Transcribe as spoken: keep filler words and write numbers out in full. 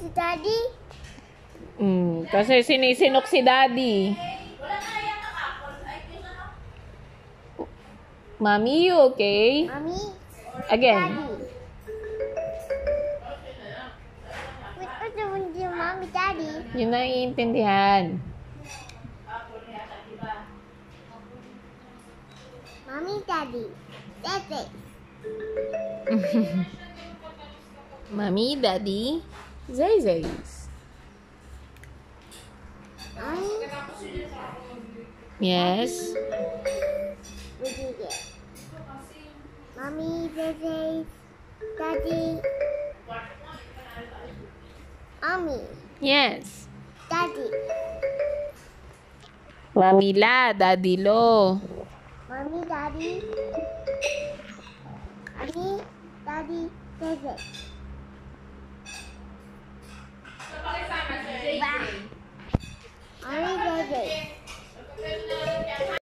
si Daddy? Mm, kasi sinisinok si Daddy. Mommy, you okay? Mommy? Again. Daddy? Wait, what's the one with Mommy, Daddy? Yun na iintindihan. Mommy, Daddy. That's it. Mommy, Daddy, Zay Zay's. Mommy? Yes. What do you get? Mommy, Daddy, Daddy. Mommy, Yes. Daddy. Mommy la, Daddy lo. Mommy, Daddy. Mommy, Daddy, Daddy. Bye. Mommy, Daddy.